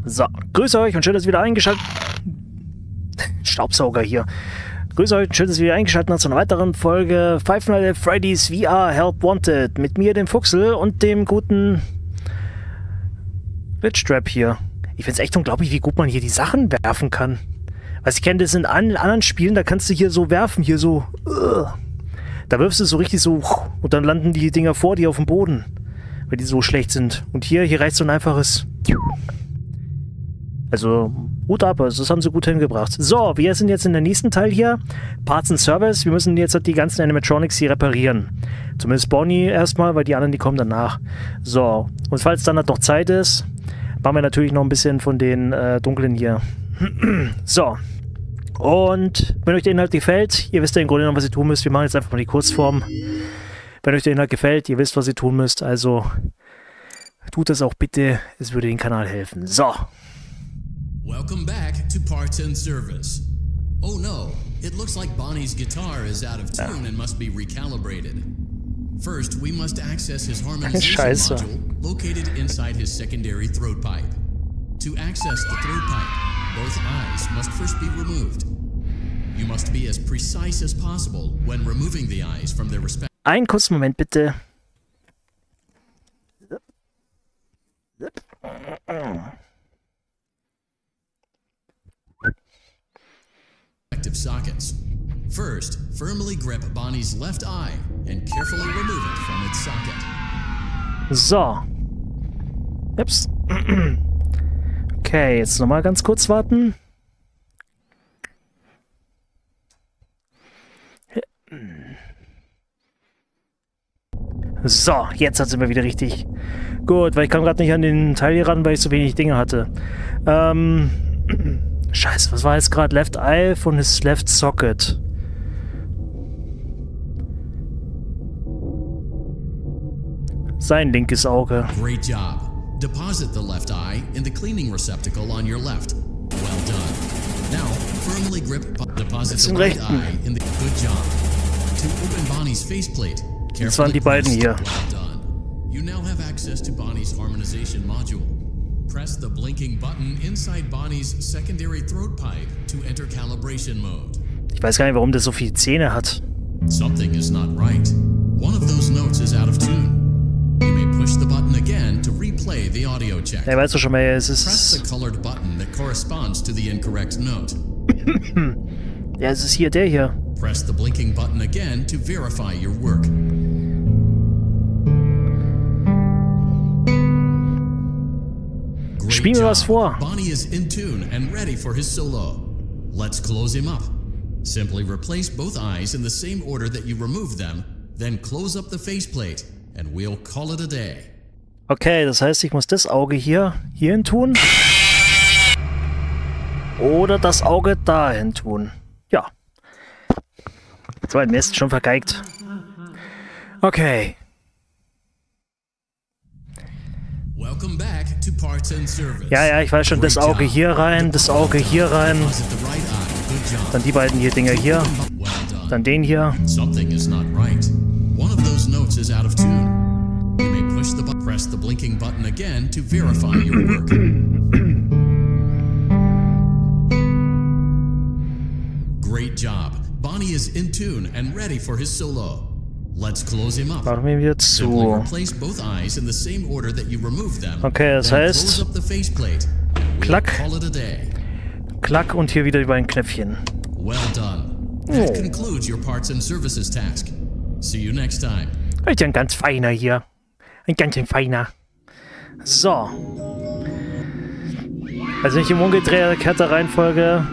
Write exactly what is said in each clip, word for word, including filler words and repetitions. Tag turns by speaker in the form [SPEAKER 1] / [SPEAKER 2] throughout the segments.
[SPEAKER 1] So, grüße euch und schön, dass ihr wieder eingeschaltet... Staubsauger hier. Grüße euch und schön, dass ihr wieder eingeschaltet habt zu einer weiteren Folge Five Nights at Freddy's V R Help Wanted. Mit mir, dem Fuchsel und dem guten... Witchtrap hier. Ich finde es echt unglaublich, wie gut man hier die Sachen werfen kann. Was ich kenne, das in anderen Spielen, da kannst du hier so werfen, hier so... Uh, da wirfst du so richtig so... Und dann landen die Dinger vor dir auf dem Boden. Weil die so schlecht sind. Und hier, hier reicht so ein einfaches... Also, Hut ab, also das haben sie gut hingebracht. So, wir sind jetzt in der nächsten Teil hier. Parts and Service. Wir müssen jetzt die ganzen Animatronics hier reparieren. Zumindest Bonnie erstmal, weil die anderen, die kommen danach. So, und falls dann halt noch Zeit ist, machen wir natürlich noch ein bisschen von den äh, dunklen hier. So. Und wenn euch der Inhalt gefällt, ihr wisst ja im Grunde genommen, was ihr tun müsst. Wir machen jetzt einfach mal die Kurzform. Wenn euch der Inhalt gefällt, ihr wisst, was ihr tun müsst. Also, tut das auch bitte. Es würde den Kanal helfen. So.
[SPEAKER 2] Welcome back to Parts and Service. Oh no, it looks like Bonnie's guitar is out of tune and must be recalibrated. First, we must access his harmonization
[SPEAKER 1] Scheiße.
[SPEAKER 2] module located inside his secondary throat pipe. To access the throat pipe, both eyes must first be removed. You must be as precise as possible when removing the eyes from their respective...
[SPEAKER 1] Einen kurzen Moment, bitte.
[SPEAKER 2] sockets. First, firmly grip Bonnie's left eye and carefully remove it from its socket.
[SPEAKER 1] So. Ups. Okay, jetzt nochmal ganz kurz warten. So, jetzt hat es immer wieder richtig. Gut, weil ich kam gerade nicht an den Teil hier ran, weil ich so wenig Dinge hatte. Ähm... Scheiße, was war jetzt gerade? Left Eye von his left socket. Sein linkes Auge.
[SPEAKER 2] Great job. Deposit the left eye in the cleaning receptacle on your left. Well done. Now, firmly grip deposit the right eye in the good job. To open Bonnie's faceplate,
[SPEAKER 1] das waren die beiden hier.
[SPEAKER 2] Well done. You now have access to Bonnie's harmonization module. Press the blinking button inside Bonnie's secondary throat pipe to enter calibration mode.
[SPEAKER 1] Ich weiß gar nicht, warum der so viele Zähne hat.
[SPEAKER 2] Something is not right. One of those notes is out of tune. You may push the button again to replay the audio check.
[SPEAKER 1] Ja, weißt du schon mal, es ist...
[SPEAKER 2] Press the colored button that corresponds to the incorrect note.
[SPEAKER 1] Ja, es ist hier der hier.
[SPEAKER 2] Press the blinking button again to verify your work.
[SPEAKER 1] Spiel mir was vor.
[SPEAKER 2] Bonnie is in tune and ready for his solo. Let's close him up. Simply replace both eyes in the same order that you removed them, then close up the faceplate, and we'll call it a day.
[SPEAKER 1] Okay, das heißt, ich muss das Auge hier hierhin tun. Oder das Auge dahin tun. Ja. So ein Mist, schon vergeigt. Okay.
[SPEAKER 2] Welcome back to Parts and Service.
[SPEAKER 1] Ja, ja, ich weiß schon, das Auge hier rein, das Auge hier rein. Dann die beiden hier Dinger hier. Dann den hier.
[SPEAKER 2] Something is not right. One of those notes is out of tune. You may push the button, press the blinking button again to verify your work. Great job. Bonnie is in tune and ready for his solo. Let's close him up.
[SPEAKER 1] Machen wir wieder zu. Okay, das heißt Klack, Klack und hier wieder über ein Knöpfchen.
[SPEAKER 2] Well done. That concludes your parts and services task. See you next time.
[SPEAKER 1] Ist ja ein ganz feiner hier. Ein ganz feiner. So. Also nicht im umgekehrter Reihenfolge.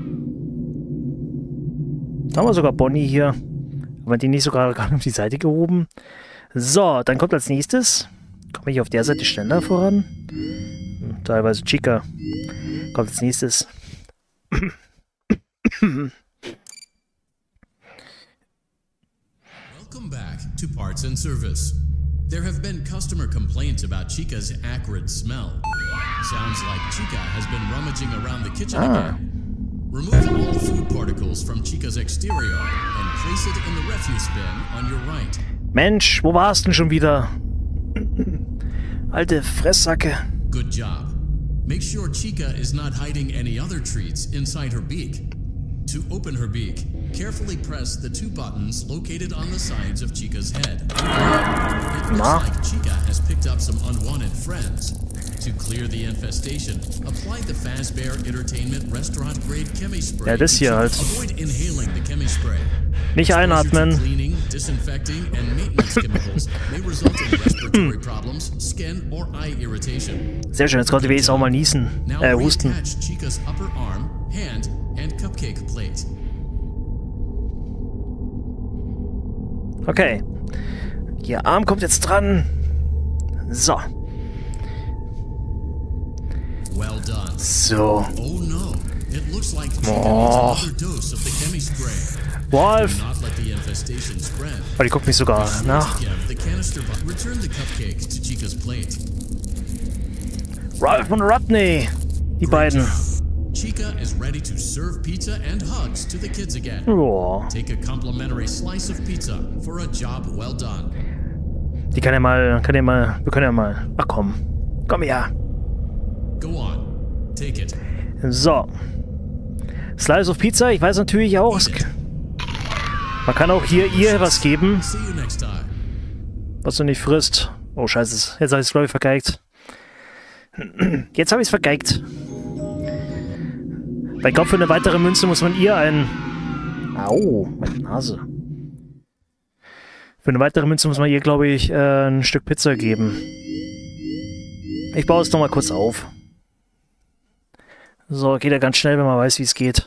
[SPEAKER 1] Da haben wir sogar Bonnie hier. Aber die nicht sogar gerade auf die Seite gehoben. So, dann kommt als nächstes. Komme ich auf der Seite schneller voran? Hm, teilweise Chica. Kommt als nächstes.
[SPEAKER 2] Welcome back to Parts and Service. There have been customer complaints about Chica's acrid smell. Sounds like Chica has been rummaging around the kitchen
[SPEAKER 1] ah.
[SPEAKER 2] again. Remove all food particles from Chica's exterior and place it in the refuse bin on your right.
[SPEAKER 1] Mensch, wo warst du denn schon wieder? Alte Fresssacke.
[SPEAKER 2] Good job. Make sure Chica is not hiding any other treats inside her beak. To open her beak, carefully press the two buttons located on the sides of Chica's head. It looks like Chica has picked up some unwanted friends. To clear the infestation, apply the Fazbear Entertainment Restaurant Grade Chemi Spray.
[SPEAKER 1] Ja, das hier halt.
[SPEAKER 2] Avoid inhaling the Chemi Spray.
[SPEAKER 1] Nicht einatmen.
[SPEAKER 2] Cleaning, disinfecting, and maintenance chemicals may result in respiratory problems, skin, or eye irritation.
[SPEAKER 1] Sehr schön, jetzt konnte ich auch mal niesen. Äh, husten.
[SPEAKER 2] Reattach Chica's upper arm, hand, and cupcake plate.
[SPEAKER 1] Okay. Ihr Arm kommt jetzt dran. So.
[SPEAKER 2] Well done.
[SPEAKER 1] So.
[SPEAKER 2] Oh no. It looks like Chica
[SPEAKER 1] Oh.
[SPEAKER 2] needs another dose of the Chemi Spray.
[SPEAKER 1] Wolf!
[SPEAKER 2] Do not let the infestation spread.
[SPEAKER 1] Oh, die guckt mich sogar nach.
[SPEAKER 2] Give the canister bu- Return the cupcake to Chica's plate.
[SPEAKER 1] Ralph und Rodney. Die
[SPEAKER 2] Great
[SPEAKER 1] beiden.
[SPEAKER 2] job. Chica is ready to serve pizza and hugs to the kids again.
[SPEAKER 1] Oh.
[SPEAKER 2] Take a complimentary slice of pizza for a job well done.
[SPEAKER 1] Die kann ja mal, kann ja mal, wir können ja mal. Ach komm. Komm her.
[SPEAKER 2] Go on. Take it.
[SPEAKER 1] So. Slice of Pizza, ich weiß natürlich auch, es, man kann auch hier ihr was geben,
[SPEAKER 2] See you next time.
[SPEAKER 1] was du nicht frisst. Oh scheiße, jetzt habe ich es glaube ich vergeigt. Jetzt habe ich es vergeigt. Weil ich glaube, für eine weitere Münze muss man ihr ein... Au, meine Nase. Für eine weitere Münze muss man ihr, glaube ich, äh, ein Stück Pizza geben. Ich baue es nochmal kurz auf. So, geht ja ganz schnell, wenn man weiß, wie es geht.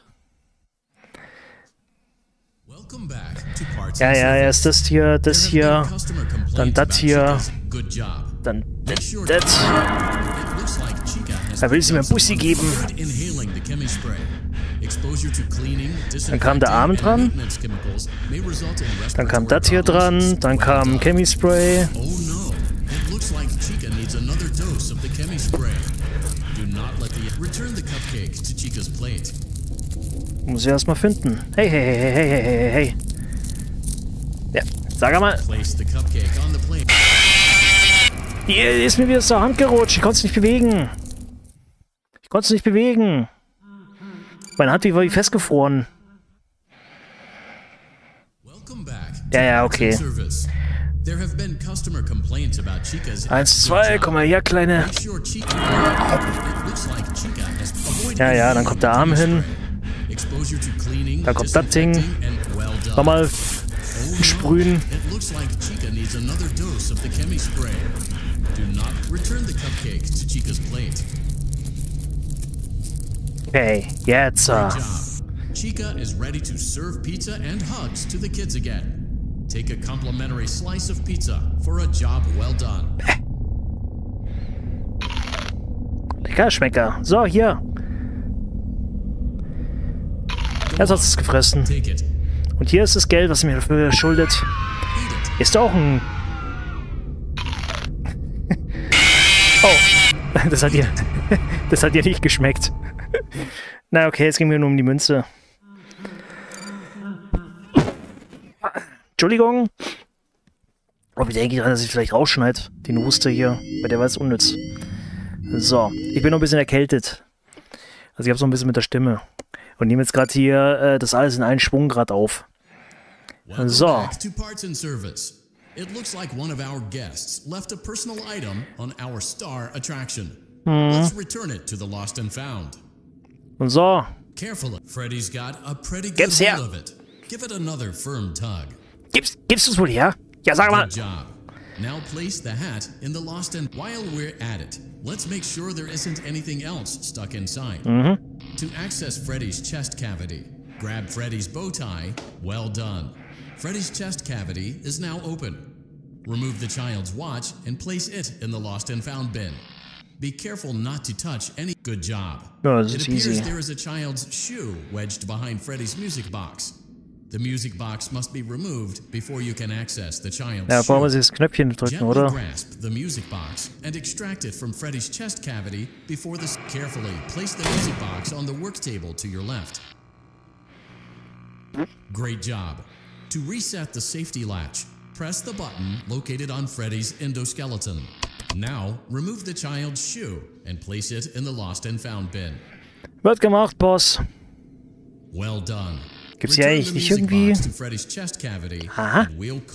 [SPEAKER 2] Welcome back to Parts
[SPEAKER 1] Ja,
[SPEAKER 2] and
[SPEAKER 1] ja,
[SPEAKER 2] Service.
[SPEAKER 1] erst das hier, das
[SPEAKER 2] There
[SPEAKER 1] hier,
[SPEAKER 2] have been customer complaints
[SPEAKER 1] dann das
[SPEAKER 2] about
[SPEAKER 1] hier,
[SPEAKER 2] Chica's good job.
[SPEAKER 1] dann
[SPEAKER 2] Make
[SPEAKER 1] das,
[SPEAKER 2] sure
[SPEAKER 1] das.
[SPEAKER 2] It looks like Chica has
[SPEAKER 1] Da will sie mir
[SPEAKER 2] picked up
[SPEAKER 1] Bussi
[SPEAKER 2] some
[SPEAKER 1] geben.
[SPEAKER 2] avoid inhaling the Chemi Spray. Exposure to cleaning,
[SPEAKER 1] Dann kam der Arm
[SPEAKER 2] disinfecting,
[SPEAKER 1] dran.
[SPEAKER 2] and maintenance chemicals may result in
[SPEAKER 1] Dann kam
[SPEAKER 2] respiratory
[SPEAKER 1] das hier
[SPEAKER 2] problems.
[SPEAKER 1] dran, dann
[SPEAKER 2] Well
[SPEAKER 1] kam
[SPEAKER 2] done.
[SPEAKER 1] Chemi Spray.
[SPEAKER 2] Oh no, it looks like Chica needs another dose of the Chemi Spray. Do not let the return the cupcake to Chica's plate.
[SPEAKER 1] Muss ich erstmal finden. Hey, hey, hey, hey, hey, hey, hey. Ja, sag mal.
[SPEAKER 2] Place the cupcake on the plate.
[SPEAKER 1] Die ist mir wieder aus der Hand gerutscht. Ich konnte es nicht bewegen. Ich konnte es nicht bewegen. Meine Hand war wie festgefroren.
[SPEAKER 2] Welcome back.
[SPEAKER 1] Ja, ja, okay.
[SPEAKER 2] Service. There have been customer complaints about Chica's
[SPEAKER 1] Eins, zwei, komm mal her, Kleine.
[SPEAKER 2] Make sure Chica. It looks like Chica has avoided
[SPEAKER 1] Ja, ja, dann kommt der Arm hin.
[SPEAKER 2] Exposure to cleaning,
[SPEAKER 1] Da kommt das Ding.
[SPEAKER 2] disinfecting, and well done.
[SPEAKER 1] Nochmal
[SPEAKER 2] Oh no,
[SPEAKER 1] sprühen.
[SPEAKER 2] It looks like Chica needs another dose of the Chemi Spray. Do not return the cupcake to Chica's plate.
[SPEAKER 1] Okay, jetzt.
[SPEAKER 2] Good
[SPEAKER 1] Uh.
[SPEAKER 2] job. Chica is ready to serve pizza and hugs to the kids again. Take a complimentary slice of pizza for a job well done.
[SPEAKER 1] Lecker Schmecker. So, hier. Jetzt hat es gefressen.
[SPEAKER 2] Take it.
[SPEAKER 1] Und hier ist das Geld, was mir dafür schuldet.
[SPEAKER 2] Eat it.
[SPEAKER 1] Ist auch ein... Oh, das hat ihr... Das hat ihr nicht geschmeckt. Na okay, jetzt ging mir nur um die Münze. Entschuldigung. Aber ich denke dran, dass ich vielleicht rausschneide. Den Huster hier. Weil der war jetzt unnütz. So, ich bin noch ein bisschen erkältet. Also ich habe so ein bisschen mit der Stimme. Und nehme jetzt gerade hier äh, das alles in einen Schwung gerade auf.
[SPEAKER 2] Welcome
[SPEAKER 1] So.
[SPEAKER 2] back to Parts and Service. It looks like one of our guests left a personal item on our star attraction. Let's return it to the Lost and Found.
[SPEAKER 1] Und so.
[SPEAKER 2] Carefully. Freddy's got a pretty good
[SPEAKER 1] Gib's her.
[SPEAKER 2] hold of it. Give it another firm tug.
[SPEAKER 1] Gibst, gibst du es wohl her? Ja, sag mal.
[SPEAKER 2] Good job. Now place the hat in the Lost and while we're at it, let's make sure there isn't anything else stuck inside. To access Freddy's chest cavity, grab Freddy's bow tie. Well done. Freddy's chest cavity is now open. Remove the child's watch and place it in the Lost and Found bin. Be careful not to touch any. Good job.
[SPEAKER 1] Ja, das
[SPEAKER 2] It
[SPEAKER 1] ist
[SPEAKER 2] appears
[SPEAKER 1] easy.
[SPEAKER 2] there is a child's shoe wedged behind Freddy's music box. The music box must be removed before you can access the child's
[SPEAKER 1] Ja, brauchen wir
[SPEAKER 2] shoe.
[SPEAKER 1] das Knöpfchen drücken,
[SPEAKER 2] Gently
[SPEAKER 1] oder?
[SPEAKER 2] grasp the music box and extract it from Freddy's chest cavity before this. Carefully place the music box on the work table to your left. Great job. To reset the safety latch, press the button located on Freddy's endoskeleton. Now, remove the child's shoe and place it in the lost and found bin.
[SPEAKER 1] Wird gemacht, Boss.
[SPEAKER 2] Well done.
[SPEAKER 1] Gibt's hier eigentlich nicht irgendwie... Aha.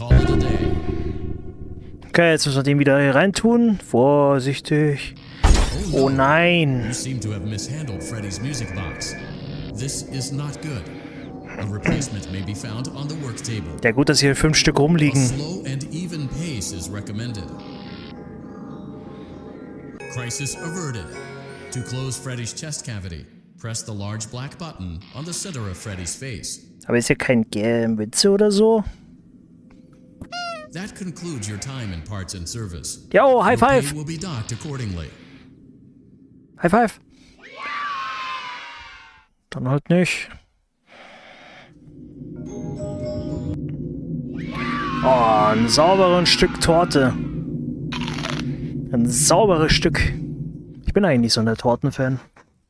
[SPEAKER 1] Okay, jetzt müssen wir den wieder hier reintun. Vorsichtig. Oh nein.
[SPEAKER 2] You seem to have mishandled Freddy's music box. This is not good. A replacement may be found on the work table.
[SPEAKER 1] Ja gut, dass hier fünf Stück rumliegen.
[SPEAKER 2] A slow and even pace is recommended. Crisis averted. To close Freddy's chest cavity, press the large black button on the center of Freddy's face.
[SPEAKER 1] Aber ist hier kein Witze oder so?
[SPEAKER 2] That concludes your time in parts and service.
[SPEAKER 1] Yo, High Five!
[SPEAKER 2] Will be docked accordingly.
[SPEAKER 1] High Five! Dann halt nicht. Oh, ein sauberes Stück Torte. Ein sauberes Stück. Ich bin eigentlich so ein Tortenfan.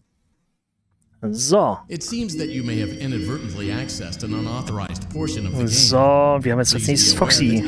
[SPEAKER 1] So.
[SPEAKER 2] It seems that you may have inadvertently accessed an unauthorized portion of the game.
[SPEAKER 1] So, wir haben jetzt als nächstes Foxy.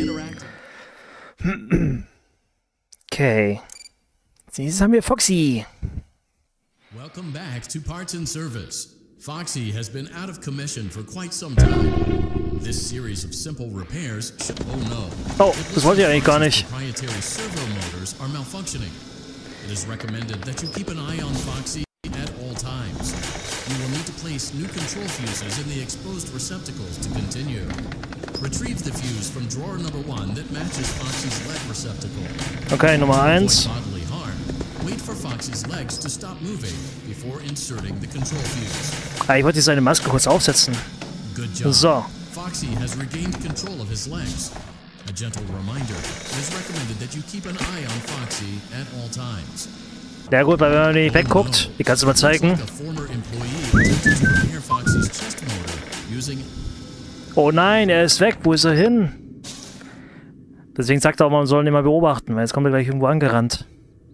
[SPEAKER 1] Okay. Als nächstes haben wir Foxy.
[SPEAKER 2] Welcome back to Parts and Service. Foxy has been out of commission for quite some time. This series of simple repairs should... Oh no.
[SPEAKER 1] Oh, das wollte ich eigentlich gar nicht.
[SPEAKER 2] Proprietary servo motors are malfunctioning. It is recommended that you keep an eye on Foxy at all times. You will need to place new control fuses in the exposed receptacles to continue. Retrieve the fuse from drawer number one that matches Foxy's leg receptacle.
[SPEAKER 1] Okay, Nummer eins.
[SPEAKER 2] Bodily harm. Wait for Foxy's legs to stop moving before inserting the control fuse.
[SPEAKER 1] Ah, ich wollte seine Maske kurz aufsetzen.
[SPEAKER 2] Good job.
[SPEAKER 1] So.
[SPEAKER 2] Foxy has regained control of his legs. A gentle reminder, it is recommended that you keep an eye on Foxy at all times.
[SPEAKER 1] Ja gut, weil wenn man nicht wegguckt, wie kannst du mal zeigen? Oh nein, er ist weg, wo ist er hin? Deswegen sagt er auch, man soll ihn immer beobachten, weil jetzt kommt er gleich irgendwo angerannt.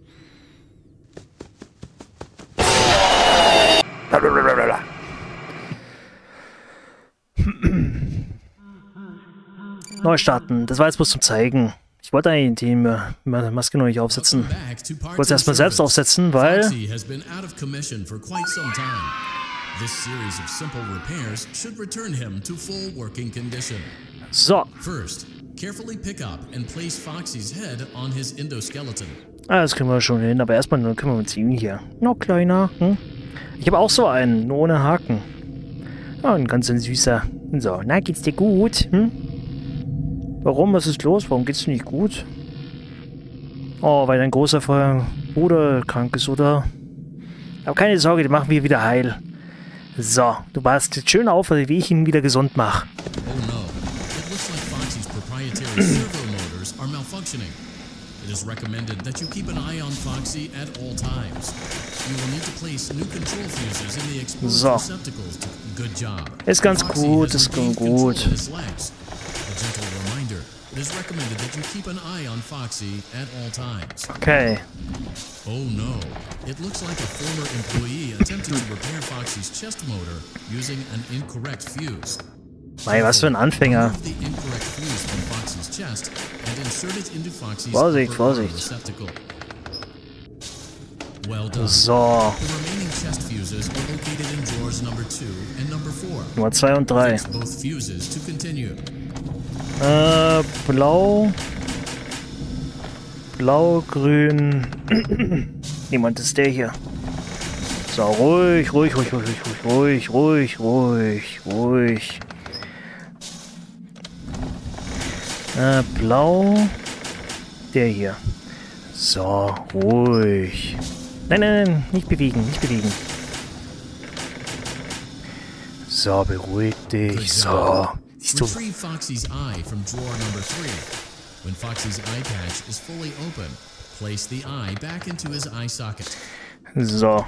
[SPEAKER 1] Neu starten, das war jetzt bloß zum Zeigen. Ich wollte eigentlich die Maske noch nicht aufsetzen. Ich wollte es erstmal selbst aufsetzen, weil... So. Ah, das kriegen wir schon hin, aber erstmal nur kümmern wir uns um ihn hier. Noch kleiner. Hm? Ich habe auch so einen, nur ohne Haken. Oh, ein ganz süßer. So, na, geht's dir gut? Hm? Warum? Was ist los? Warum geht's dir nicht gut? Oh, weil dein großer Bruder krank ist, oder? Aber keine Sorge, die machen wir wieder heil. So, du passt jetzt schön auf, wie ich ihn wieder gesund mache.
[SPEAKER 2] Oh no. It looks like Foxy's proprietary servo motors are malfunctioning. It is recommended that you keep an eye on Foxy at all times. You will need to place new control fuses in the exposed
[SPEAKER 1] so.
[SPEAKER 2] receptacles. To... Good job.
[SPEAKER 1] Ist ganz Foxy gut, ist gut.
[SPEAKER 2] It is recommended that you keep an eye on Foxy at all times.
[SPEAKER 1] Okay.
[SPEAKER 2] Oh no. It looks like a former employee attempted to repair Foxy's chest motor using an incorrect fuse.
[SPEAKER 1] Mei, was für ein Anfänger.
[SPEAKER 2] The incorrect fuse from Foxy's chest and insert it into Foxy's
[SPEAKER 1] Vorsicht, Vorsicht.
[SPEAKER 2] receptacle. Well done.
[SPEAKER 1] So.
[SPEAKER 2] The remaining chest fuses are located in drawers number two and number four.
[SPEAKER 1] Nummer zwei und drei.
[SPEAKER 2] Fix both fuses to continue.
[SPEAKER 1] Äh, blau. Blau, grün. Niemand ist der hier. So, ruhig, ruhig, ruhig, ruhig, ruhig, ruhig, ruhig, ruhig. Äh, blau. Der hier. So, ruhig. Nein, nein, nein, nicht bewegen, nicht bewegen. So, beruhig dich. So.
[SPEAKER 2] Retrieve Foxy's eye from drawer number three. When Foxy's eye patch is fully open, place the eye back into his eye socket.
[SPEAKER 1] So.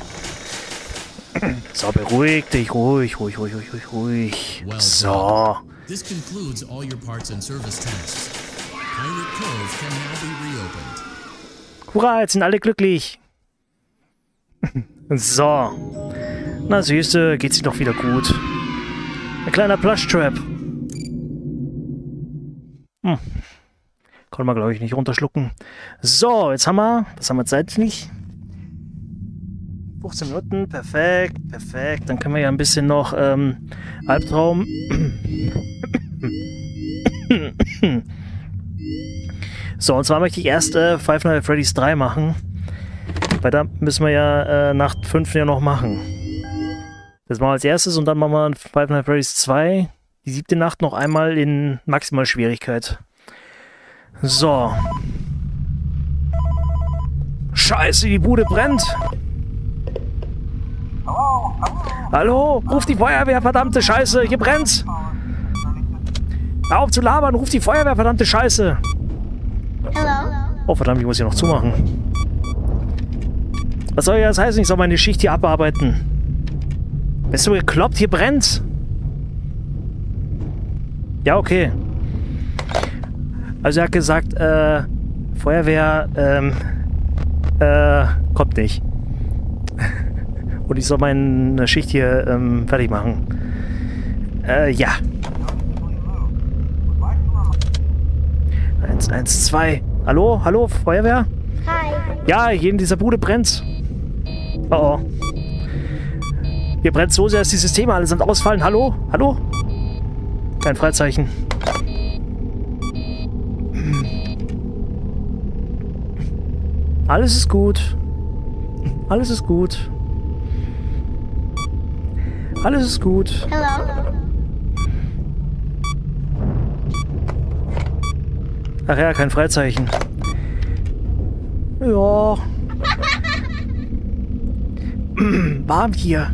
[SPEAKER 1] So, beruhig dich. Ruhig, ruhig, ruhig, ruhig, ruhig.
[SPEAKER 2] Well
[SPEAKER 1] so.
[SPEAKER 2] Done. This concludes all your parts and service tasks. Pirate Cove can now be reopened.
[SPEAKER 1] Hurra, jetzt sind alle glücklich. So. Na Süße, geht's dir doch wieder gut. Ein kleiner Plush-Trap. Hm. Konnte man, glaube ich, nicht runterschlucken. So, jetzt haben wir, was haben wir zeitlich? fünfzehn Minuten, perfekt, perfekt. Dann können wir ja ein bisschen noch ähm, Albtraum. So, und zwar möchte ich erst äh, Five Nights at Freddy's drei machen. Weil da müssen wir ja äh, Nacht fünf ja noch machen. Das machen wir als erstes und dann machen wir Five Nights at Freddy's zwei, die siebte Nacht, noch einmal in Maximalschwierigkeit. So. Scheiße, die Bude brennt. Hallo, ruf die Feuerwehr, verdammte Scheiße, hier brennt's. Hör auf zu labern, ruf die Feuerwehr, verdammte Scheiße. Oh verdammt, ich muss hier noch zumachen. Was soll das heißen? Ich soll meine Schicht hier abarbeiten. Bist du gekloppt? Hier brennt's. Ja, okay. Also er hat gesagt, äh, Feuerwehr, ähm, äh, kommt nicht. Und ich soll meine Schicht hier ähm, fertig machen. Äh, ja. Eins, eins, zwei. Hallo? Hallo, Feuerwehr?
[SPEAKER 3] Hi.
[SPEAKER 1] Ja, hier in dieser Bude brennt's. Oh oh. Hier brennt so sehr, dass die Systeme allesamt ausfallen. Hallo? Hallo? Kein Freizeichen. Alles ist gut. Alles ist gut. Alles ist gut.
[SPEAKER 3] Hello.
[SPEAKER 1] Ach ja, kein Freizeichen. Ja. Warm hier.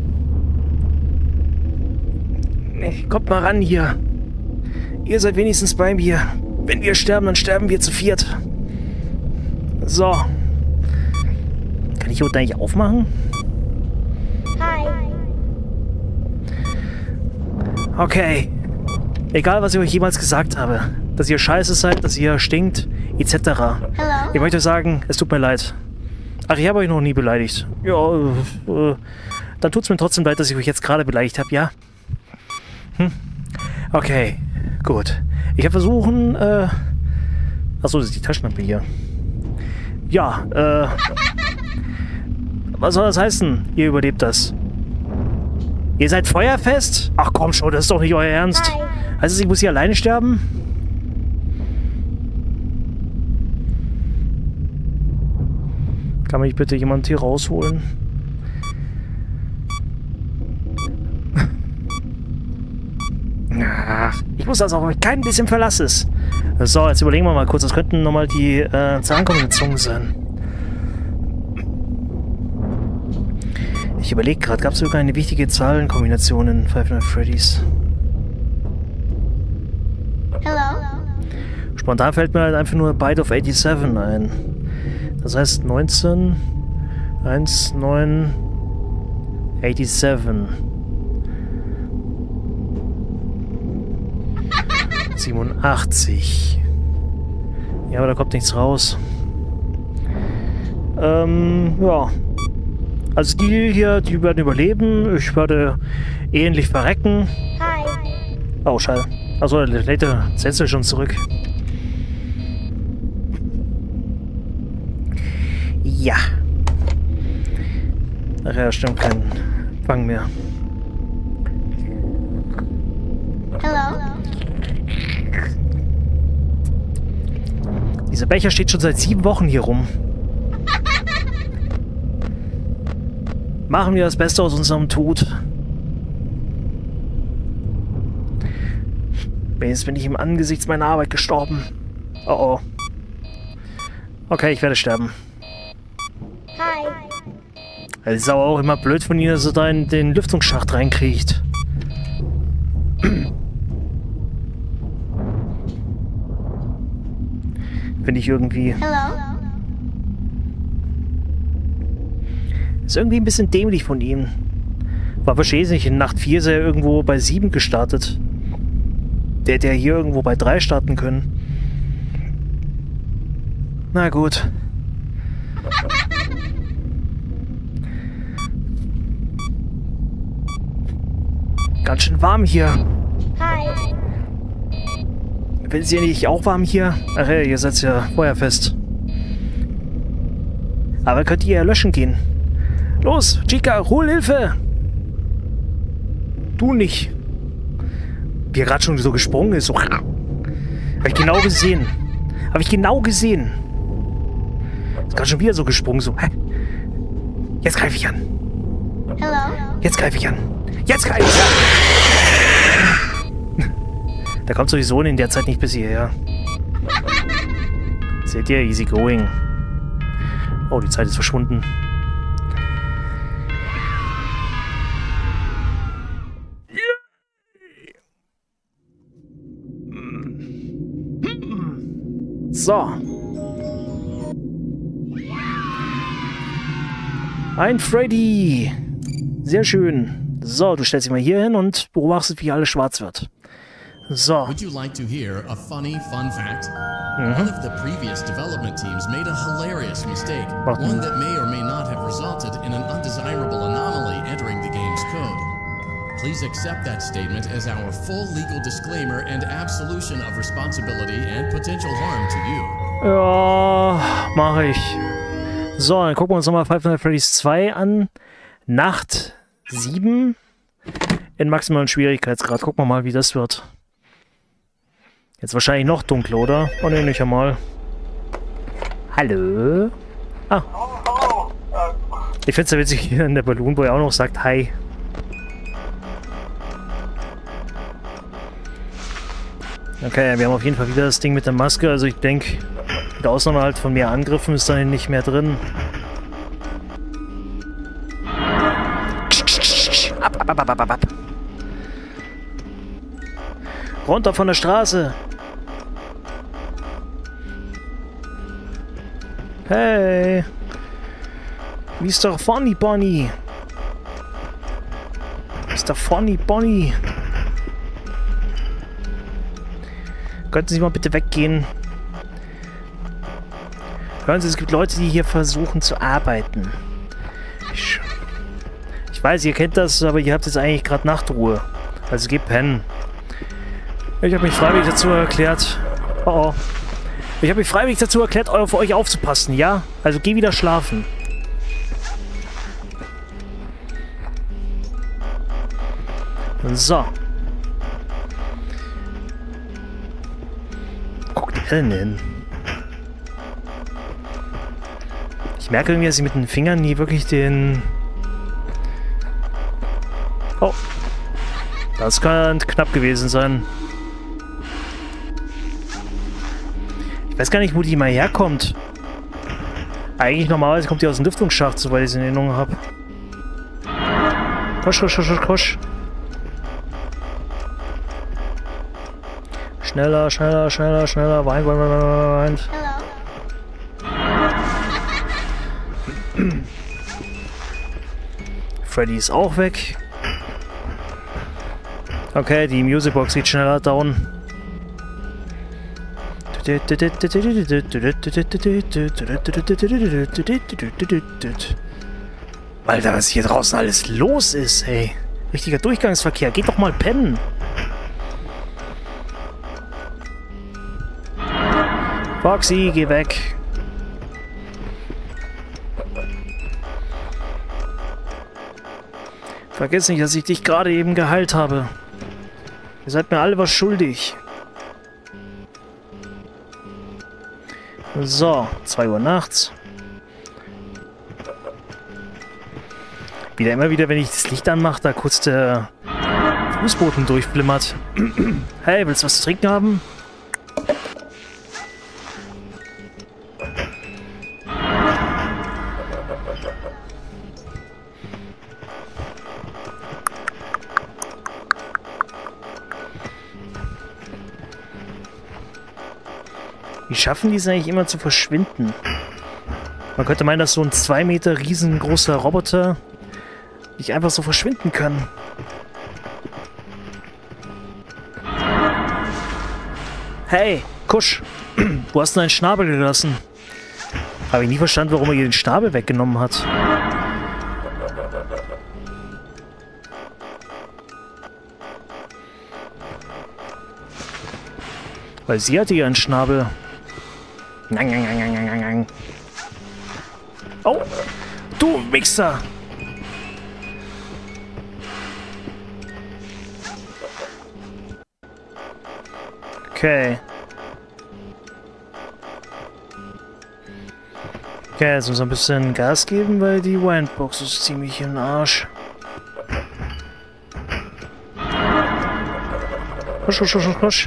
[SPEAKER 1] Kommt mal ran hier. Ihr seid wenigstens bei mir. Wenn wir sterben, dann sterben wir zu viert. So. Kann ich hier unten eigentlich aufmachen?
[SPEAKER 3] Hi.
[SPEAKER 1] Okay. Egal, was ich euch jemals gesagt habe. Dass ihr scheiße seid, dass ihr stinkt, et cetera.
[SPEAKER 3] Hello.
[SPEAKER 1] Ich möchte euch sagen, es tut mir leid. Ach, ich habe euch noch nie beleidigt. Ja, äh, äh, dann tut es mir trotzdem leid, dass ich euch jetzt gerade beleidigt habe, ja? Hm? Okay, gut. Ich habe versuchen, äh... Achso, das ist die Taschenlampe hier. Ja, äh... Was soll das heißen? Ihr überlebt das. Ihr seid feuerfest? Ach komm schon, das ist doch nicht euer Ernst.
[SPEAKER 3] Hi.
[SPEAKER 1] Heißt es, ich muss hier alleine sterben? Kann mich bitte jemand hier rausholen? Ach, ich muss das auch kein bisschen verlasses. So, jetzt überlegen wir mal kurz. Das könnten nochmal die äh, Zahlenkombinationen sein. Ich überlege gerade, gab es sogar eine wichtige Zahlenkombination in Five Nights at Freddy's?
[SPEAKER 3] Hello.
[SPEAKER 1] Spontan fällt mir halt einfach nur Byte of siebenundachtzig ein. Das heißt neunzehn, eins, neun, siebenundachtzig. siebenundachtzig. Ja, aber da kommt nichts raus. Ähm, ja. Also die hier, die werden überleben. Ich werde ähnlich verrecken.
[SPEAKER 3] Hi.
[SPEAKER 1] Oh, schade. Achso, later setzt er schon zurück. Ja. Ach ja, stimmt, kein Fang mehr.
[SPEAKER 3] Hello.
[SPEAKER 1] Dieser Becher steht schon seit sieben Wochen hier rum. Machen wir das Beste aus unserem Tod. Wenigstens bin ich im Angesicht meiner Arbeit gestorben. Oh oh. Okay, ich werde sterben.
[SPEAKER 3] Hi.
[SPEAKER 1] Es ist aber auch immer blöd von Ihnen, dass er da in den Lüftungsschacht reinkriegt. Finde ich irgendwie...
[SPEAKER 3] Hello.
[SPEAKER 1] Ist irgendwie ein bisschen dämlich von ihm. War verstehe ich nicht, in Nacht vier ist er irgendwo bei sieben gestartet. Der hätte ja hier irgendwo bei drei starten können. Na gut. Ganz schön warm hier.
[SPEAKER 3] Hi.
[SPEAKER 1] Wenn es ihr nicht auch warm hier? Ach ja, ihr seid ja feuerfest. Aber könnt ihr ja löschen gehen. Los, Chica, hol Hilfe! Du nicht. Wie er gerade schon so gesprungen ist. So. Habe ich genau gesehen. Habe ich genau gesehen. Ist gerade schon wieder so gesprungen. So. Hä? Jetzt greife ich an.
[SPEAKER 3] Hello?
[SPEAKER 1] Jetzt greife ich an. Jetzt greife ich an. Der kommt sowieso in der Zeit nicht bis hierher. Seht ihr? Easy going. Oh, die Zeit ist verschwunden. So. Ein Freddy. Sehr schön. So, du stellst dich mal hier hin und beobachtest, wie alles schwarz wird. So.
[SPEAKER 2] Would you like to hear a funny fun fact? One of the previous development teams made a hilarious mistake, one that may or may not have resulted in an undesirable anomaly entering the game's code. Please accept that statement as our full legal disclaimer and absolution of responsibility and potential harm to you.
[SPEAKER 1] Ja, mache ich. So, dann gucken wir uns nochmal Five Nights at Freddy's zwei an. Nacht sieben in maximalen Schwierigkeitsgrad. Gucken wir mal, wie das wird. Jetzt wahrscheinlich noch dunkler, oder? Oh ne, nicht einmal. Hallo? Ah. Ich finde es ja witzig hier in der Balloon, wo er auch noch sagt Hi. Okay, wir haben auf jeden Fall wieder das Ding mit der Maske. Also ich denke, mit Ausnahme halt von mehr Angriffen ist da nicht mehr drin. Ab, ab, ab, ab, ab, ab. Runter von der Straße. Hey. Mister Funny Bonnie. Mister Funny Bonnie. Könnten Sie mal bitte weggehen? Hören Sie, es gibt Leute, die hier versuchen zu arbeiten. Ich, ich weiß, ihr kennt das, aber ihr habt jetzt eigentlich gerade Nachtruhe. Also geht pennen. Ich habe mich freiwillig dazu erklärt... Oh oh. Ich habe mich freiwillig dazu erklärt, auf euch aufzupassen, ja? Also geh wieder schlafen. So. Guckt ihr denn hin? Ich merke irgendwie, dass ich mit den Fingern nie wirklich den... Oh. Das kann knapp gewesen sein. Ich weiß gar nicht, wo die mal herkommt. Eigentlich normalerweise kommt die aus dem Lüftungsschacht, soweit ich es in Erinnerung habe. Kosch, kosch, kosch, kosch. Schneller, schneller, schneller, schneller. Wein, wein, wein, wein, wein.
[SPEAKER 3] Hello?
[SPEAKER 1] Freddy ist auch weg. Okay, die Musicbox geht schneller down. Alter, was hier draußen alles los ist, ey. Richtiger Durchgangsverkehr. Geht doch mal pennen. Foxy, geh weg. Vergiss nicht, dass ich dich gerade eben geheilt habe. Ihr seid mir alle was schuldig. So, zwei Uhr nachts. Wieder immer wieder, wenn ich das Licht anmache, da kurz der Fußboden durchflimmert. Hey, willst du was zu trinken haben? Wie schaffen die es eigentlich immer zu verschwinden? Man könnte meinen, dass so ein zwei Meter riesengroßer Roboter nicht einfach so verschwinden kann. Hey, Kusch, wo hast du deinen Schnabel gelassen? Habe ich nie verstanden, warum er ihr den Schnabel weggenommen hat. Weil sie hatte ja einen Schnabel. Oh, du Wichser! Okay. Okay, jetzt müssen wir ein bisschen Gas geben, weil die Windbox ist ziemlich im Arsch. Husch, husch, husch, husch.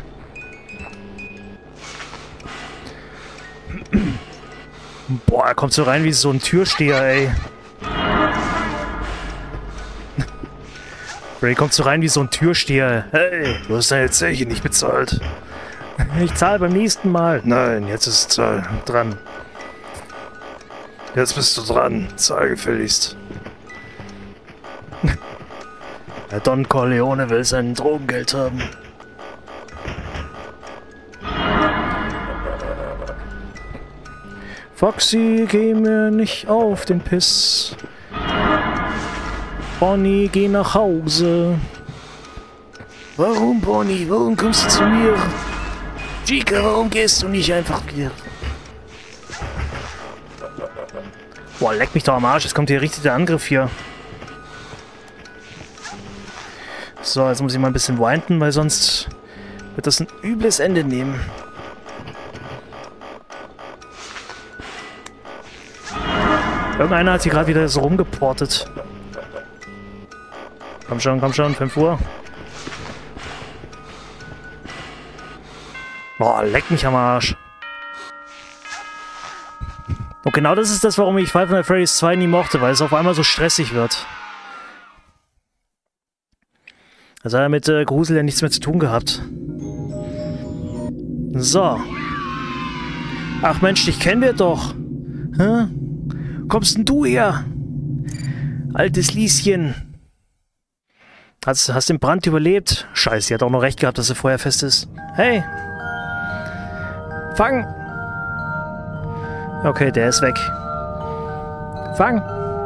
[SPEAKER 1] Boah, er kommt so rein wie so ein Türsteher, ey. Ray kommt so rein wie so ein Türsteher. Hey, du hast deine Zeche nicht bezahlt. Ich zahle beim nächsten Mal. Nein, jetzt ist es zahl dran. Jetzt bist du dran. Zahl gefälligst. Der Don Corleone will sein Drogengeld haben. Foxy, geh mir nicht auf den Piss. Bonnie, geh nach Hause. Warum, Bonnie? Warum kommst du zu mir? Chica, warum gehst du nicht einfach hier? Boah, leck mich doch am Arsch. Jetzt kommt hier richtig der Angriff hier. So, jetzt muss ich mal ein bisschen winden, weil sonst wird das ein übles Ende nehmen. Irgendeiner hat hier gerade wieder so rumgeportet. Komm schon, komm schon, fünf Uhr. Boah, leck mich am Arsch. Und genau das ist das, warum ich Five Nights at Freddy's zwei nie mochte, weil es auf einmal so stressig wird. Das hat ja mit äh, Grusel ja nichts mehr zu tun gehabt. So. Ach Mensch, dich kennen wir doch. Hä? Kommst denn du her? Altes Lieschen. Hast, hast den Brand überlebt? Scheiße, sie hat auch noch recht gehabt, dass sie feuerfest ist. Hey! Fang! Okay, der ist weg. Fang!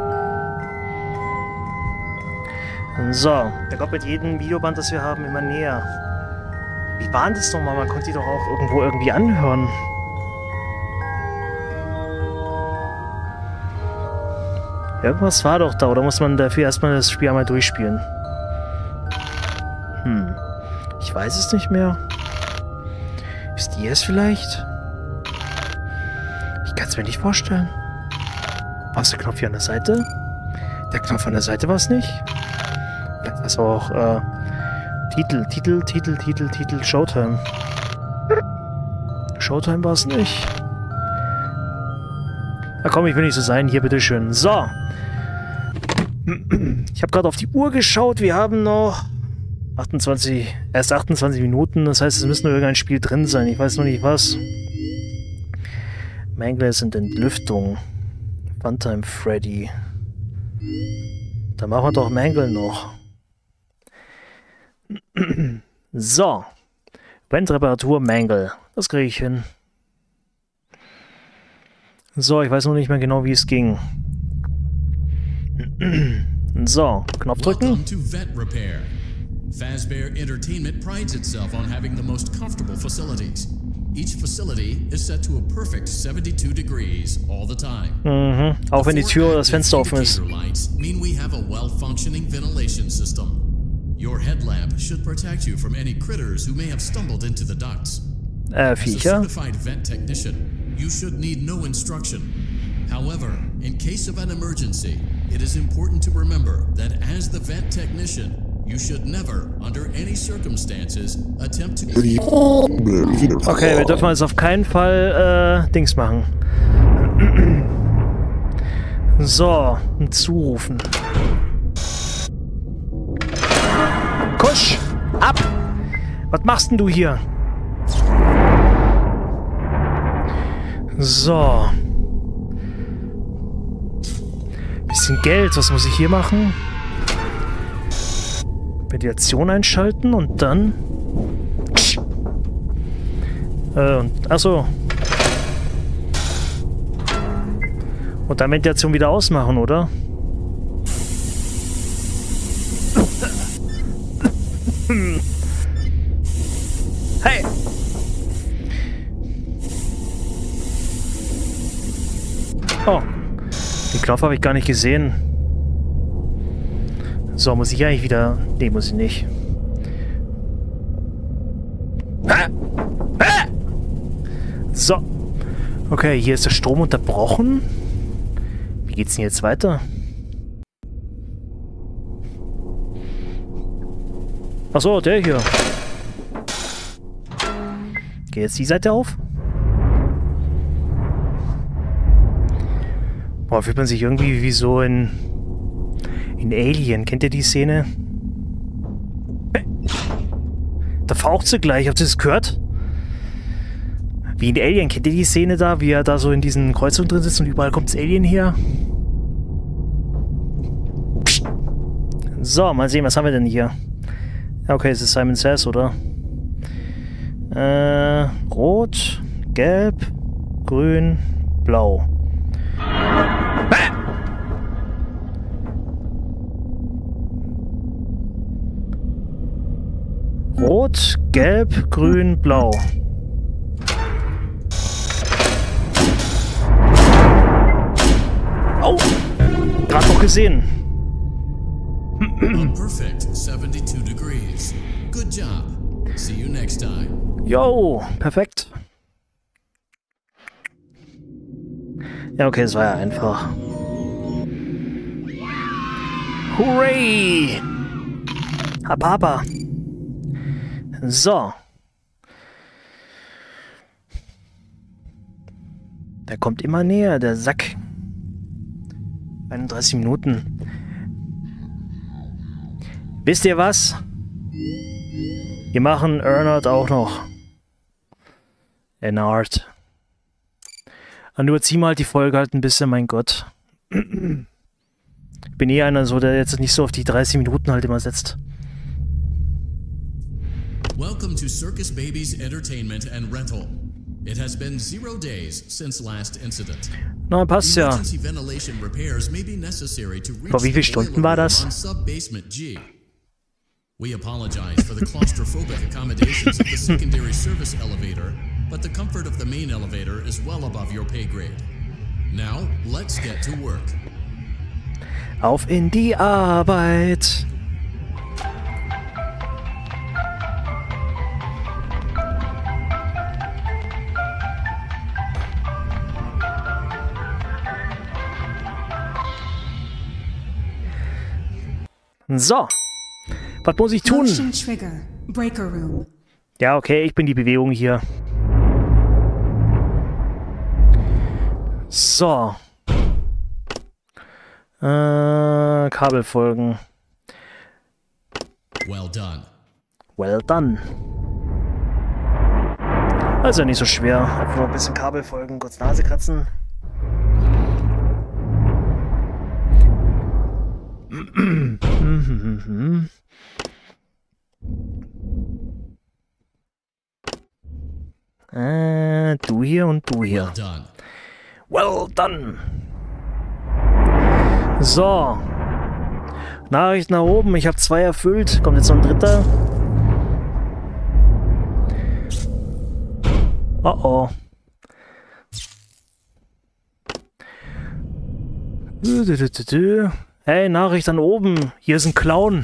[SPEAKER 1] So, der kommt mit jedem Videoband, das wir haben, immer näher. Wie war das nochmal? Man konnte die doch auch irgendwo irgendwie anhören. Irgendwas war doch da, oder muss man dafür erstmal das Spiel einmal durchspielen? Hm. Ich weiß es nicht mehr. Ist die es vielleicht? Ich kann es mir nicht vorstellen. War es der Knopf hier an der Seite? Der Knopf an der Seite war es nicht? Vielleicht war es auch, äh, Titel, Titel, Titel, Titel, Titel, Showtime. Showtime war es nicht. Na komm, ich will nicht so sein. Hier, bitteschön. So. Ich habe gerade auf die Uhr geschaut. Wir haben noch achtundzwanzig, erst achtundzwanzig Minuten. Das heißt, es müsste nur irgendein Spiel drin sein. Ich weiß noch nicht was. Mangle sind Entlüftung. Funtime Freddy. Da machen wir doch Mangle noch. So. Wendreparatur Mangle. Das kriege ich hin. So, ich weiß noch nicht mehr genau, wie es ging. So, Knopf drücken.
[SPEAKER 2] Welcome to Vet Repair. Fazbear Entertainment prides itself on having the most comfortable facilities. Each facility is set to a perfect seventy-two degrees all the time.
[SPEAKER 1] Mhm. Auch wenn die Tür oder das Fenster offen ist.
[SPEAKER 2] Lights mean we have a well-functioning ventilation system. Your headlamp should protect you from any critters who may have stumbled into the ducts.
[SPEAKER 1] Äh,
[SPEAKER 2] As a
[SPEAKER 1] Viecher.
[SPEAKER 2] certified vet technician, you should need no instruction. However, in case of an emergency, it is important to remember that as the vet technician, you should never, under any circumstances, attempt to...
[SPEAKER 1] Okay, wir dürfen jetzt auf keinen Fall äh, Dings machen. So, zurufen. Kusch! Ab! Was machst denn du hier? So. Bisschen Geld, was muss ich hier machen? Mediation einschalten und dann... Äh, und, achso. Und dann Mediation wieder ausmachen, oder? Hey! Oh, den Knopf habe ich gar nicht gesehen. So, muss ich eigentlich wieder... Nee, muss ich nicht. So. Okay, hier ist der Strom unterbrochen. Wie geht's denn jetzt weiter? Achso, der hier. Geht jetzt die Seite auf? Boah, fühlt man sich irgendwie wie so in... in Alien. Kennt ihr die Szene? Da faucht sie gleich. Habt ihr das gehört? Wie in Alien. Kennt ihr die Szene da, wie er da so in diesen Kreuzungen drin sitzt und überall kommt das Alien her? So, mal sehen, was haben wir denn hier? Okay, es ist Simon Says, oder? Äh, rot, gelb, grün, blau. Rot, gelb, grün, blau. Oh! Gerade noch gesehen.
[SPEAKER 2] Perfect. seventy-two degrees. Good job. See you next time.
[SPEAKER 1] Yo, perfekt. Ja, okay, es war ja einfach. Hooray! Hababa. So. Der kommt immer näher, der Sack. einunddreißig Minuten. Wisst ihr was? Wir machen Earnhardt auch noch. Earnhardt. Und überzieh mal die Folge halt ein bisschen, mein Gott. Ich bin eh einer so, der jetzt nicht so auf die dreißig Minuten halt immer setzt.
[SPEAKER 2] Welcome to Circus Baby's Entertainment and Rental. It has been zero days since last incident.
[SPEAKER 1] Na, passt ja.
[SPEAKER 2] Emergency ventilation repairs may be necessary to reach
[SPEAKER 1] Vor wie
[SPEAKER 2] the
[SPEAKER 1] vielen Stunden
[SPEAKER 2] boiler
[SPEAKER 1] war
[SPEAKER 2] room
[SPEAKER 1] das?
[SPEAKER 2] on sub-basement G. We apologize for the claustrophobic accommodations of the secondary service elevator, but the comfort of the main elevator is well above your pay grade. Now, let's get to work.
[SPEAKER 1] Auf in die Arbeit. So. Was muss ich tun?
[SPEAKER 4] Motion trigger. Breaker room.
[SPEAKER 1] Ja, okay, ich bin die Bewegung hier. So. Äh, Kabel folgen.
[SPEAKER 2] Well done.
[SPEAKER 1] Well done. Also nicht so schwer. Einfach nur ein bisschen Kabel folgen, kurz Nase kratzen. äh, du hier und du hier.
[SPEAKER 2] Well done.
[SPEAKER 1] Well done. So. Nachricht nach oben. Ich habe zwei erfüllt. Kommt jetzt noch ein dritter. Oh oh. Hey, Nachricht an oben. Hier ist ein Clown.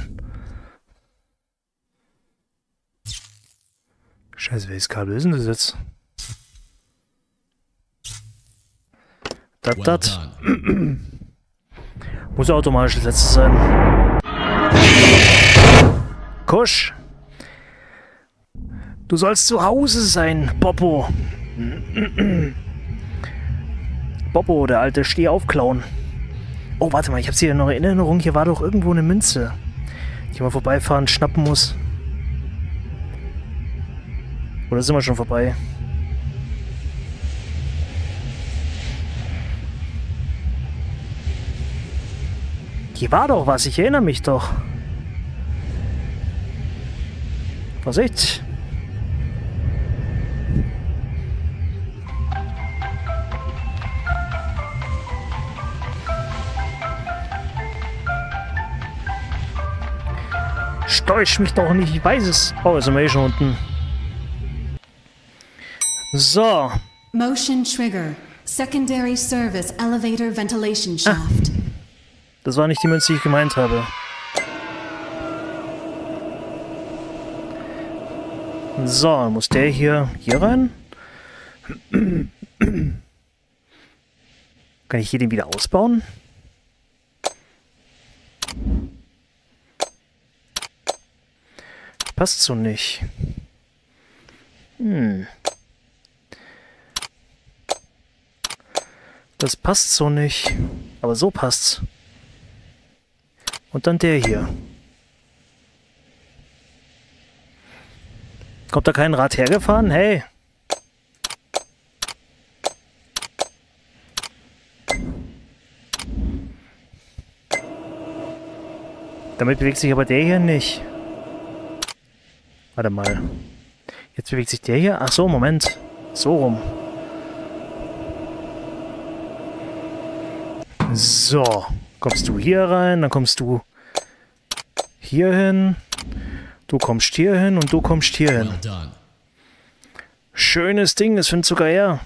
[SPEAKER 1] Scheiße, welches Kabel ist denn das jetzt? Dat,
[SPEAKER 2] Well
[SPEAKER 1] dat.
[SPEAKER 2] done.
[SPEAKER 1] Muss automatisch das letzte sein. Kusch. Du sollst zu Hause sein, Boppo. Boppo, der alte Stehauf-Clown. Oh, warte mal, ich hab's hier noch in Erinnerung. Hier war doch irgendwo eine Münze, die ich mal vorbeifahren, schnappen muss. Oder sind wir schon vorbei? Hier war doch was, ich erinnere mich doch. Vorsicht! Steuch mich doch nicht, ich weiß es. Oh, ist wir eh schon unten. So.
[SPEAKER 4] Motion trigger. Secondary Service Elevator Ventilation Shaft.
[SPEAKER 1] Ah. Das war nicht die Münze, die ich gemeint habe. So, muss der hier hier rein? Kann ich hier den wieder ausbauen? Passt so nicht. Hm. Das passt so nicht. Aber so passt's. Und dann der hier. Kommt da kein Rad hergefahren? Hey! Damit bewegt sich aber der hier nicht. Warte mal. Jetzt bewegt sich der hier? Ach so, Moment. So rum. So. Kommst du hier rein, dann kommst du hier hin. Du kommst hier hin und du kommst hier hin. Schönes Ding, das findet sogar er.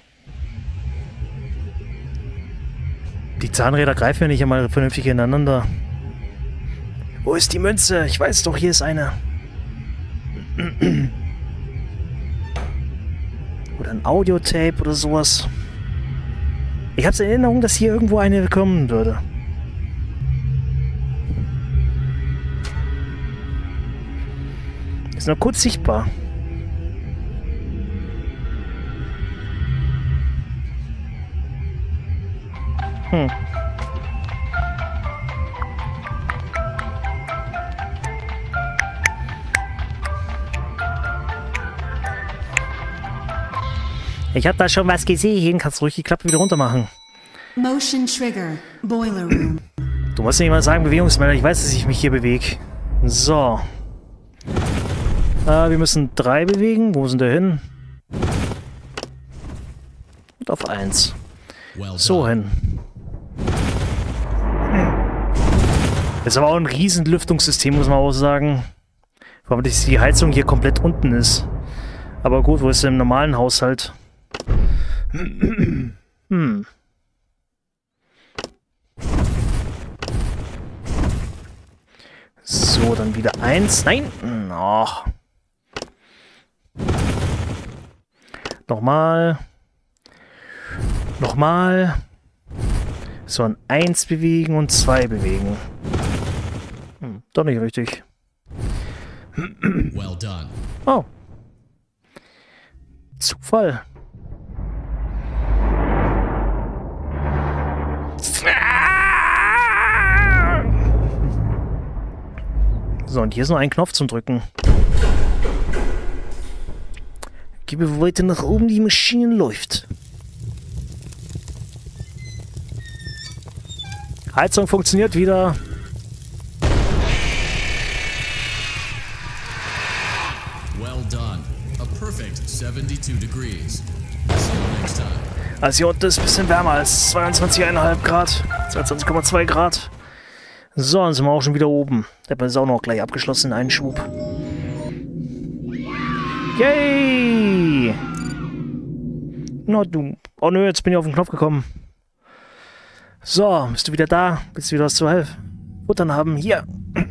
[SPEAKER 1] Die Zahnräder greifen ja nicht einmal vernünftig ineinander. Wo ist die Münze? Ich weiß doch, hier ist eine. Oder ein Audiotape oder sowas. Ich habe in Erinnerung, dass hier irgendwo eine kommen würde. Ist nur kurz sichtbar. Hm. Ich hab da schon was gesehen. Kannst ruhig die Klappe wieder runter machen.
[SPEAKER 4] Motion Trigger, Boiler Room.
[SPEAKER 1] Du musst nicht mal sagen Bewegungsmelder. Ich weiß, dass ich mich hier bewege. So. Äh, wir müssen drei bewegen. Wo sind wir hin? Und auf eins. So hin. Das ist aber auch ein riesen Lüftungssystem, muss man auch sagen. Vor allem, dass die Heizung hier komplett unten ist. Aber gut, wo ist denn im normalen Haushalt? Hm. So, dann wieder eins. Nein! Ach. Nochmal. Nochmal. So, ein eins bewegen und zwei bewegen. Hm, doch nicht richtig.
[SPEAKER 2] Well done.
[SPEAKER 1] Oh. Zufall. So, und hier ist noch ein Knopf zum Drücken. Gebe weiter nach oben, die Maschine läuft. Heizung funktioniert wieder.
[SPEAKER 2] Well done. A perfect seventy-two degrees. See you next time.
[SPEAKER 1] Also hier unten ist ein bisschen wärmer als zweiundzwanzig Komma fünf Grad. zweiundzwanzig Komma zwei Grad. So, dann sind wir auch schon wieder oben. Der hat auch noch gleich abgeschlossen in einen Schub. Yay! Na du. Oh nö, jetzt bin ich auf den Knopf gekommen. So, bist du wieder da? Willst du wieder was zu helfen? Futtern haben? Hier.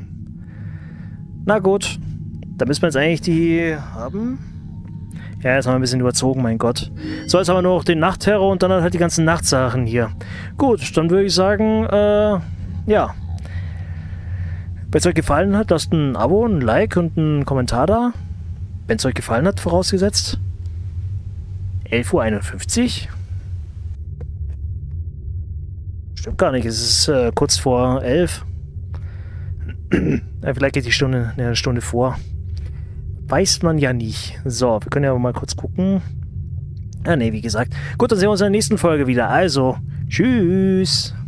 [SPEAKER 1] Na gut. Da müssen wir jetzt eigentlich die haben. Ja, jetzt haben wir ein bisschen überzogen, mein Gott. So, jetzt haben wir nur noch den Nachtterror und dann halt die ganzen Nachtsachen hier. Gut, dann würde ich sagen, äh, ja. Wenn es euch gefallen hat, lasst ein Abo, ein Like und einen Kommentar da. Wenn es euch gefallen hat, vorausgesetzt. elf Uhr einundfünfzig. Stimmt gar nicht, es ist äh, kurz vor elf. Ja, vielleicht geht die Stunde eine Stunde vor. Weiß man ja nicht. So, wir können ja mal kurz gucken. Ah ne, wie gesagt. Gut, dann sehen wir uns in der nächsten Folge wieder. Also, tschüss.